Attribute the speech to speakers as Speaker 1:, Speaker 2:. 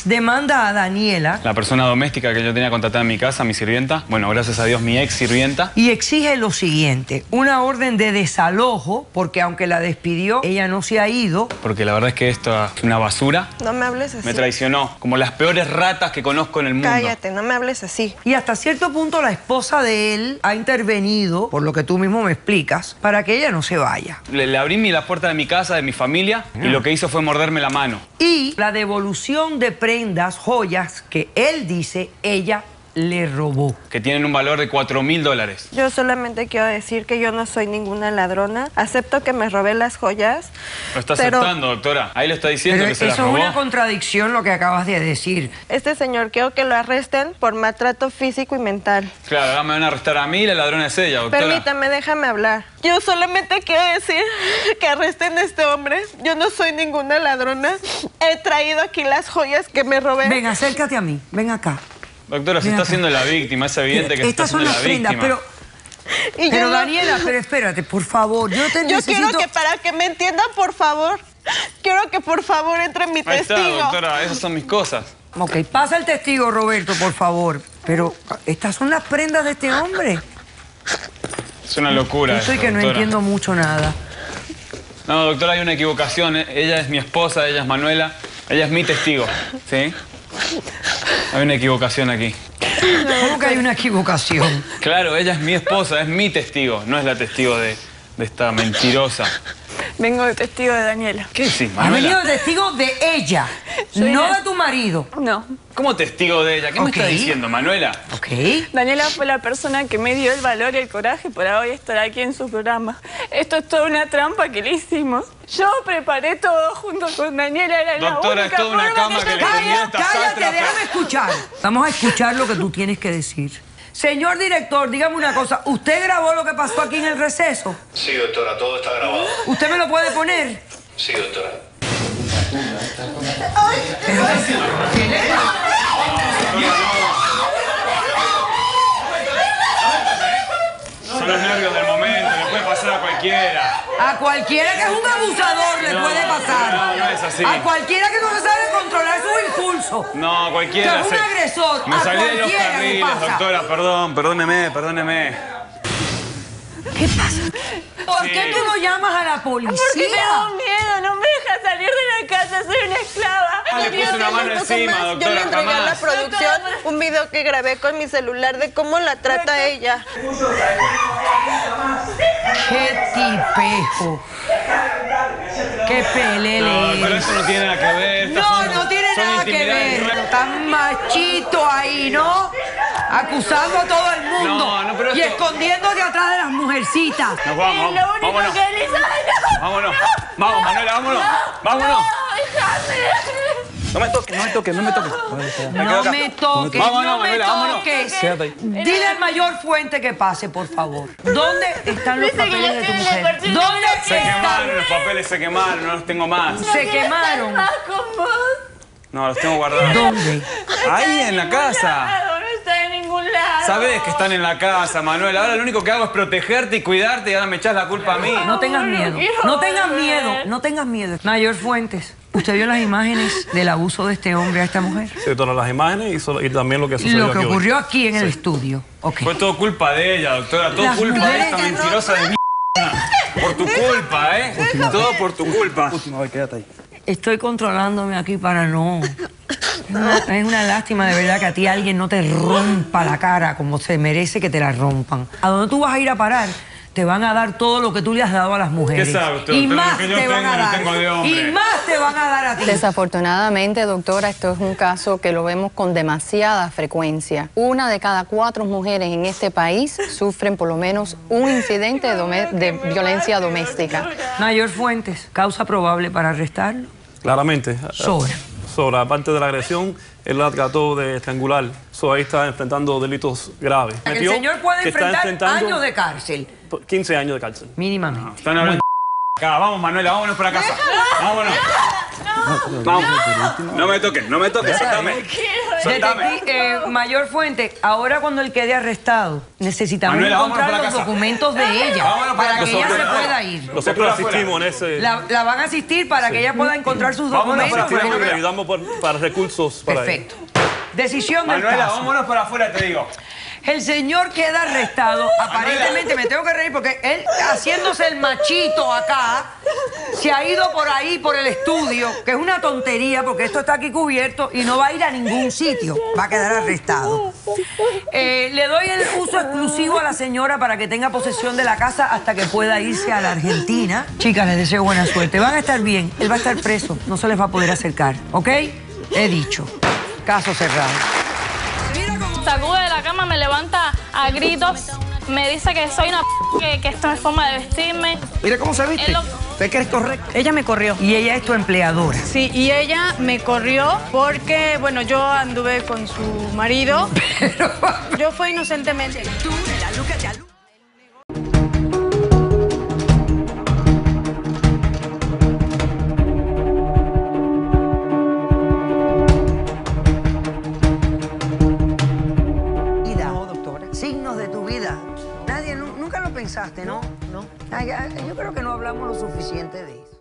Speaker 1: demanda a Daniela,
Speaker 2: la persona doméstica que yo tenía contratada en mi casa, mi sirvienta, bueno, gracias a Dios, mi ex sirvienta.
Speaker 1: y exige lo siguiente, una orden de desalojo, porque aunque la despidió, ella no se ha ido.
Speaker 2: Porque la verdad es que esto es una basura.
Speaker 3: No me hables así.
Speaker 2: Me traicionó, como las peores ratas que conozco en el mundo.
Speaker 3: Cállate, no me hables así.
Speaker 1: Y hasta cierto punto la esposa de él ha intervenido, por lo que tú mismo me explicas, para que ella no se vaya.
Speaker 2: Le abrí la puerta de mi casa, de mi familia, y lo que hizo fue morderme la mano.
Speaker 1: Y la devolución de prendas, joyas, que él dice ella le robó.
Speaker 2: Que tienen un valor de $4.000.
Speaker 3: Yo solamente quiero decir que yo no soy ninguna ladrona. Acepto que me robé las joyas.
Speaker 2: Lo está
Speaker 3: pero
Speaker 2: aceptando, doctora. Ahí le está diciendo
Speaker 1: Pero
Speaker 2: que se las
Speaker 1: eso
Speaker 2: robó.
Speaker 1: es una contradicción lo que acabas de decir.
Speaker 3: este señor quiero que lo arresten por maltrato físico y mental.
Speaker 2: Claro, ahora me van a arrestar a mí y la ladrona es ella, doctora.
Speaker 3: Permítame, déjame hablar. Yo solamente quiero decir que arresten a este hombre. Yo no soy ninguna ladrona. He traído aquí las joyas que me robé.
Speaker 1: Ven, acércate a mí, ven acá.
Speaker 2: Doctora, se
Speaker 1: Ven
Speaker 2: está
Speaker 1: acá.
Speaker 2: haciendo la víctima. Es evidente que se está
Speaker 1: Estas son
Speaker 2: haciendo
Speaker 1: las
Speaker 2: la
Speaker 1: prendas,
Speaker 2: víctima.
Speaker 3: Y
Speaker 1: pero
Speaker 3: yo no-
Speaker 1: Daniela, pero espérate, por favor, yo te
Speaker 3: Yo
Speaker 1: necesito...
Speaker 3: quiero que para que me entiendan, por favor, quiero que por favor entre mi
Speaker 2: Ahí está,
Speaker 3: testigo.
Speaker 2: doctora. Esas son mis cosas.
Speaker 1: Ok, pasa el testigo, Roberto, por favor. Pero estas son las prendas de este hombre.
Speaker 2: Es una locura.
Speaker 1: Yo estoy
Speaker 2: esto,
Speaker 1: que no
Speaker 2: doctora.
Speaker 1: entiendo mucho nada.
Speaker 2: No, doctora, hay una equivocación. Ella es mi esposa, ella es Manuela. Ella es mi testigo, ¿sí? Hay una equivocación aquí.
Speaker 1: ¿Cómo que hay una equivocación?
Speaker 2: Claro, ella es mi esposa, es mi testigo. No es la testigo de esta mentirosa.
Speaker 4: Vengo de testigo de Daniela.
Speaker 2: ¿Qué decís,
Speaker 1: Ha venido
Speaker 2: Manuela?
Speaker 1: el testigo de ella,
Speaker 4: Soy
Speaker 1: no
Speaker 4: una-
Speaker 1: de tu marido.
Speaker 4: No.
Speaker 2: ¿Cómo testigo de ella? ¿Qué me
Speaker 1: Ok.
Speaker 2: estás diciendo, Manuela?
Speaker 1: Ok.
Speaker 4: Daniela fue la persona que me dio el valor y el coraje para hoy estar aquí en su programa. Esto es toda una trampa que le hicimos. Yo preparé todo junto con Daniela. Era
Speaker 2: Doctora,
Speaker 4: la
Speaker 2: es toda una
Speaker 4: única
Speaker 2: cama
Speaker 4: forma
Speaker 2: que le
Speaker 4: yo
Speaker 2: tendió
Speaker 4: tenía.
Speaker 2: esta
Speaker 1: Cállate,
Speaker 2: sátrapa.
Speaker 1: déjame escuchar. Vamos a escuchar lo que tú tienes que decir. Señor director, dígame una cosa. ¿Usted grabó lo que pasó aquí en el receso?
Speaker 5: Sí, doctora, todo está grabado.
Speaker 1: ¿Usted me lo puede poner?
Speaker 5: Sí, doctora.
Speaker 2: Son los nervios del momento, le puede pasar a cualquiera.
Speaker 1: A cualquiera que es un abusador le
Speaker 2: No,
Speaker 1: puede pasar.
Speaker 2: no es así.
Speaker 1: A cualquiera que no se sabe controlar sus impulsos.
Speaker 2: No, cualquiera.
Speaker 1: Que es un agresor.
Speaker 2: Me
Speaker 1: A
Speaker 2: salí de los
Speaker 1: cualquiera le
Speaker 2: carriles,
Speaker 1: pasa.
Speaker 2: doctora, perdóneme.
Speaker 1: ¿Qué pasa? ¿Por
Speaker 2: Sí.
Speaker 1: qué tú no llamas a la
Speaker 4: Porque
Speaker 1: policía?
Speaker 4: tengo miedo, no me deja salir de la casa, soy una esclava.
Speaker 2: Le puse una mano
Speaker 3: Un poco
Speaker 2: encima,
Speaker 3: más, yo le
Speaker 2: doctora,
Speaker 3: entregué a la
Speaker 2: jamás.
Speaker 3: producción un video que grabé con mi celular de cómo la trata ella.
Speaker 1: ¡Qué tipejo! ¡Qué pelele!
Speaker 2: No, pero eso no tiene nada que ver. estas
Speaker 1: No,
Speaker 2: son-
Speaker 1: no tiene
Speaker 2: son
Speaker 1: nada que
Speaker 2: intimidades.
Speaker 1: ver. Tan machito ahí, ¿no? Acusando a todo el mundo.
Speaker 2: No, no, pero
Speaker 1: y
Speaker 2: esto-
Speaker 1: escondiéndote atrás de las mujercitas.
Speaker 2: Nos vamos,
Speaker 4: Y lo único
Speaker 2: vámonos.
Speaker 4: que él hizo... ¡Ay, no!
Speaker 2: Vámonos. Vamos, Manuela, vámonos. Vámonos.
Speaker 4: ¡Déjame!
Speaker 2: No me toques.
Speaker 1: No me toques,
Speaker 2: quedo
Speaker 1: no
Speaker 2: acá.
Speaker 1: me
Speaker 2: Manuela, vámonos.
Speaker 1: toques.
Speaker 2: Quédate ahí.
Speaker 1: Dile al mayor Fuente que pase, por favor. ¿Dónde están los
Speaker 4: Dice que
Speaker 1: papeles
Speaker 4: ya
Speaker 1: de tu
Speaker 4: tiene la
Speaker 1: mujer?
Speaker 4: partida.
Speaker 1: ¿Dónde
Speaker 2: Se
Speaker 1: están?
Speaker 2: quemaron, los papeles se quemaron, no los tengo más.
Speaker 1: Se quemaron.
Speaker 4: Más con vos.
Speaker 2: No, los tengo guardados.
Speaker 1: ¿Dónde?
Speaker 2: Ahí en la casa.
Speaker 4: No está en ningún lado.
Speaker 2: Sabes que están en la casa, Manuel. Ahora lo único que hago es protegerte y cuidarte y ahora me echás la culpa a mí.
Speaker 1: No tengas miedo. No tengas miedo. No tengas miedo. Mayor Fuentes, ¿usted vio las imágenes del abuso de este hombre a esta mujer?
Speaker 6: Sí, todas las imágenes y también lo que sucedió
Speaker 1: Lo que
Speaker 6: aquí hoy.
Speaker 1: ocurrió aquí en el estudio. Ok.
Speaker 2: Fue todo culpa de ella, doctora. Todo
Speaker 1: Las
Speaker 2: culpa de
Speaker 1: mujeres
Speaker 2: esta
Speaker 1: que no-
Speaker 2: mentirosa de mierda. Por tu culpa, ¿eh? Todo por tu culpa.
Speaker 6: Última vez, quédate ahí.
Speaker 1: Estoy controlándome aquí para no... Es una lástima de verdad que a ti alguien no te rompa la cara como se merece que te la rompan. ¿A dónde tú vas a ir a parar? Te van a dar todo lo que tú le has dado a las mujeres.
Speaker 2: ¿Qué sabe usted,
Speaker 1: Y
Speaker 2: doctora?
Speaker 1: más
Speaker 2: Lo que yo
Speaker 1: te van
Speaker 2: tengo,
Speaker 1: a
Speaker 2: lo
Speaker 1: dar.
Speaker 2: tengo de hombre.
Speaker 1: Y más te van a dar a ti.
Speaker 7: Desafortunadamente, doctora, esto es un caso que lo vemos con demasiada frecuencia. 1 de cada 4 mujeres en este país sufren por lo menos un incidente de violencia doméstica.
Speaker 1: Mayor Fuentes, causa probable para arrestarlo.
Speaker 6: Claramente.
Speaker 1: Sobra.
Speaker 6: Sobre la parte de la agresión, él la trató de estrangular. Ahí está enfrentando delitos graves.
Speaker 1: El señor puede
Speaker 6: que está
Speaker 1: enfrentar
Speaker 6: enfrentando
Speaker 1: años de cárcel,
Speaker 6: 15 años de cárcel.
Speaker 1: mínimamente.
Speaker 2: Están hablando acá. Vamos, Manuela, vámonos para casa. Vámonos. Vamos. No me toques, no me toques, suéltame.
Speaker 1: Mayor Fuente, ahora cuando él quede arrestado, necesitamos
Speaker 2: Manuela, vámonos
Speaker 1: encontrar
Speaker 2: para
Speaker 1: los
Speaker 2: casa.
Speaker 1: documentos de ella
Speaker 2: Vámonos para
Speaker 1: para que ella
Speaker 2: casa.
Speaker 1: se pueda ir.
Speaker 6: Nosotros asistimos en ese...
Speaker 1: La van a asistir para que ella pueda encontrar sus
Speaker 2: Vámonos
Speaker 1: documentos.
Speaker 2: para
Speaker 6: Asistimos y le
Speaker 2: afuera.
Speaker 6: ayudamos para recursos para ella.
Speaker 1: Perfecto. Decisión del
Speaker 2: Manuela,
Speaker 1: caso.
Speaker 2: vámonos para afuera, te digo.
Speaker 1: El señor queda arrestado. Aparentemente, me tengo que reír porque él, haciéndose el machito acá, se ha ido por ahí, por el estudio, que es una tontería porque esto está aquí cubierto y no va a ir a ningún sitio. Va a quedar arrestado. Le doy el uso exclusivo a la señora para que tenga posesión de la casa hasta que pueda irse a la Argentina. Chicas, les deseo buena suerte. Van a estar bien. Él va a estar preso. No se les va a poder acercar. ¿Ok? He dicho. Caso cerrado.
Speaker 8: Sacude de la cama, me levanta a gritos, me dice que soy una que esto no es forma de vestirme.
Speaker 9: Mira cómo se viste. ¿Usted cree que es correcto?
Speaker 10: Ella me corrió.
Speaker 1: Y ella es tu empleadora.
Speaker 10: Sí, y ella me corrió porque, bueno, yo anduve con su marido. Yo fui inocentemente.
Speaker 1: Signos de tu vida. Nadie, nunca lo pensaste, ¿no?
Speaker 9: No.
Speaker 1: Yo creo que no hablamos lo suficiente de eso.